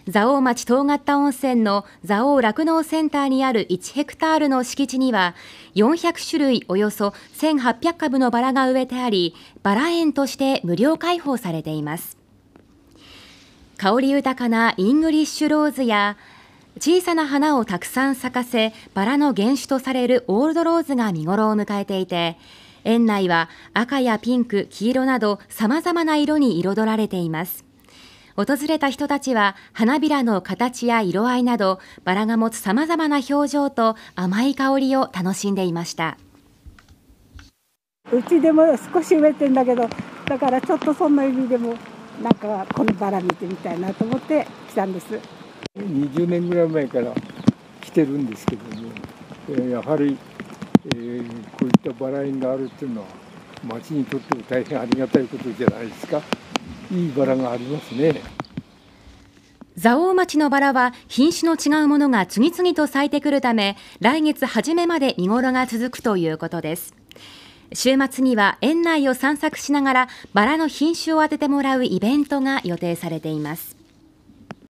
蔵王町遠刈温泉の蔵王酪農センターにある1ヘクタールの敷地には400種類およそ1800株のバラが植えてあり、バラ園として無料開放されています。香り豊かなイングリッシュローズや小さな花をたくさん咲かせ、バラの原種とされるオールドローズが見頃を迎えていて、園内は赤やピンク、黄色など様々な色に彩られています。訪れた人たちは花びらの形や色合いなどバラが持つ様々な表情と甘い香りを楽しんでいました。 うちでも少し植えてんだけど、だからちょっとそんな意味でもなんかこのバラ見てみたいなと思って来たんです。 20年ぐらい前から来てるんですけども、やはり、こういったバラ園があるっていうのは町にとっても大変ありがたいことじゃないですか。いいバラがありますね。 蔵王町のバラは品種の違うものが次々と咲いてくるため、来月初めまで見頃が続くということです。週末には園内を散策しながらバラの品種を当ててもらうイベントが予定されています。